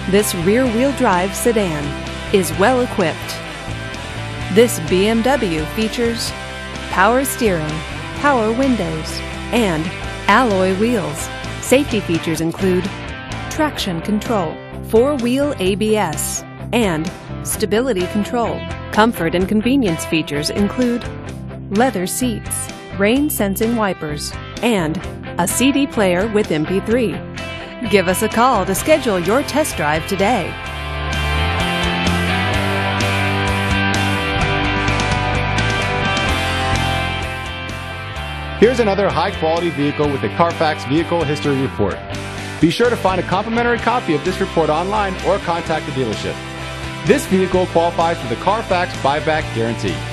This rear-wheel drive sedan is well equipped. This BMW features power steering, power windows, and alloy wheels. Safety features include traction control, four-wheel ABS, and stability control. Comfort and convenience features include leather seats, rain-sensing wipers, and a CD player with MP3. Give us a call to schedule your test drive today. Here's another high-quality vehicle with a Carfax Vehicle History Report. Be sure to find a complimentary copy of this report online or contact the dealership. This vehicle qualifies for the Carfax Buyback Guarantee.